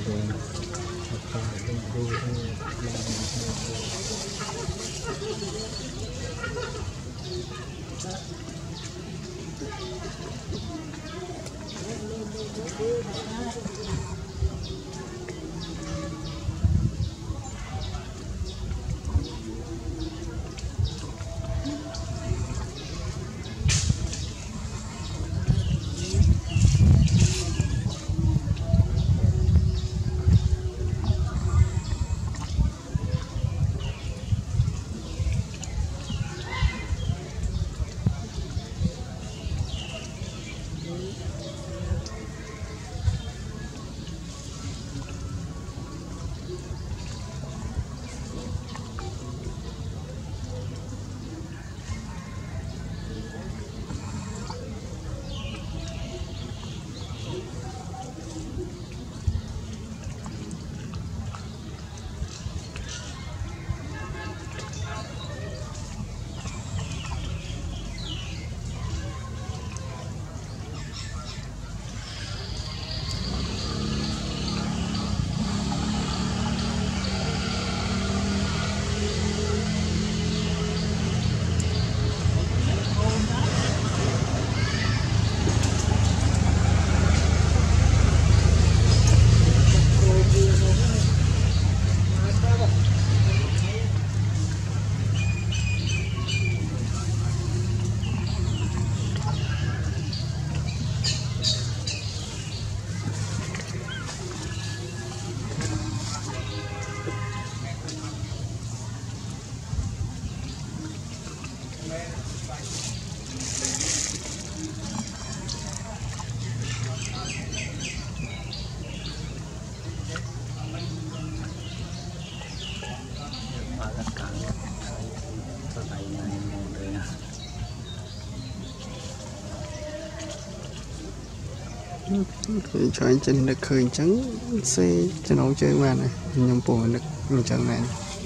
cho anh chân được khơi trắng xe cho nó chơi qua này nhung bùa được chân này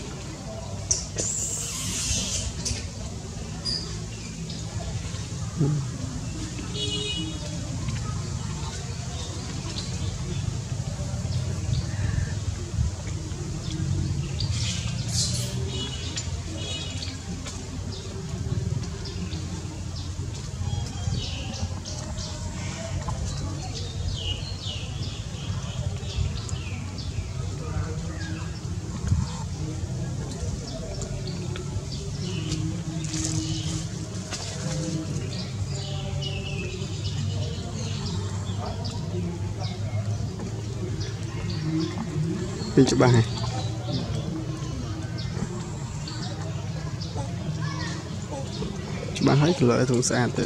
đi cho ba này cho ba hết lợi thường xa từ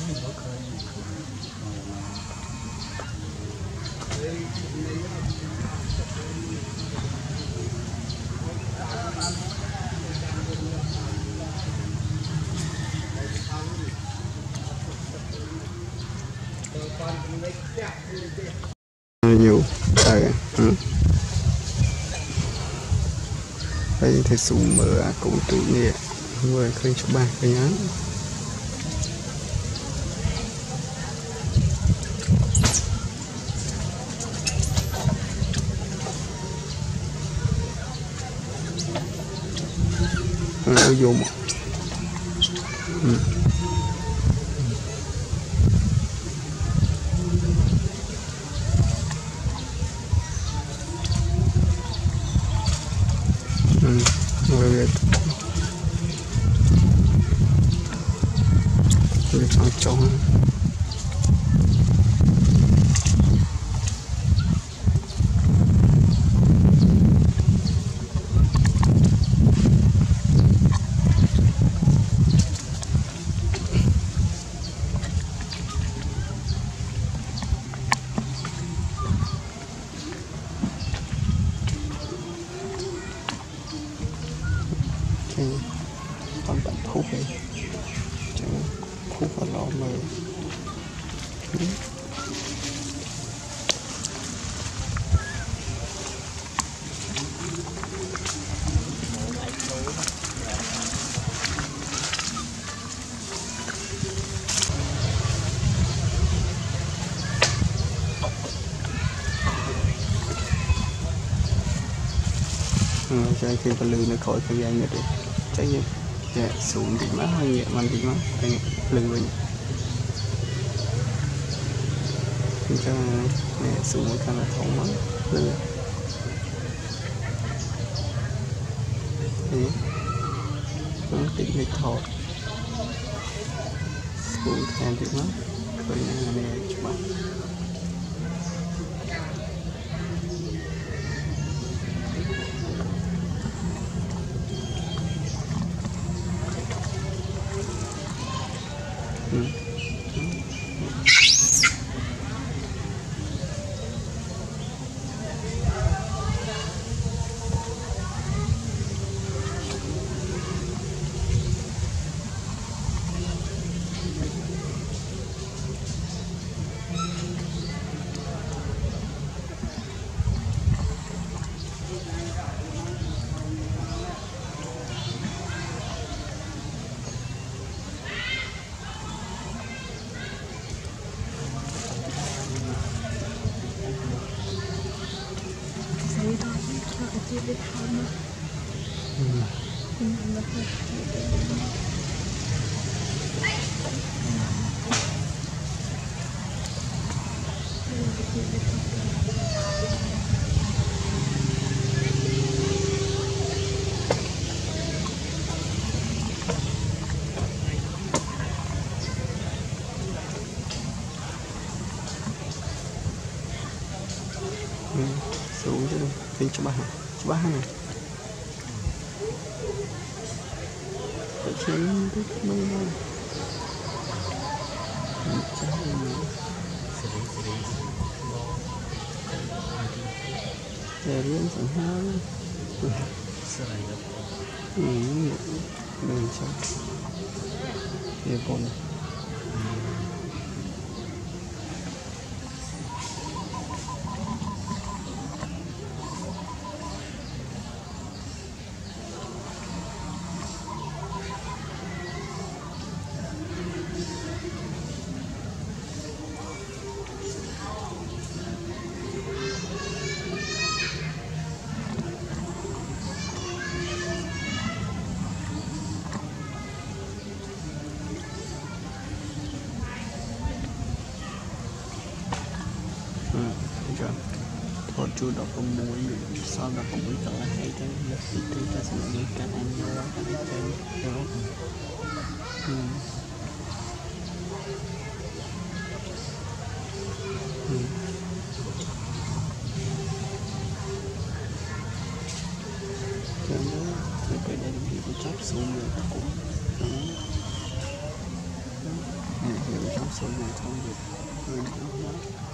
nhiều đây thì súng mở cũng tự nhẹ người khơi cho ba cái nhá vô một người chọn chọn con bạn khúc ấy chẳng khúc vào lò mờ cho khi con lư nó khỏi thời gian nữa đi chắc như dạ xuống thì má hơi nhẹ mạnh thì má anh lư mình cho nè xuống một cái là thống mắt lư thế cũng tỉnh lịch thọ xuống theo thì má khởi nè chụp mắt xuống chứ đi cho ba này trên đứt mây này để liên chẳng hơn đường trong địa bồn thọ chú đọc con muối sau đó con muối cỡ hay cái lớp tí ta sẽ lấy các anh vô các anh chơi đó cho nó cái đây thì chắp xuống rồi cũng hiểu trong sự việc thông điệp người đó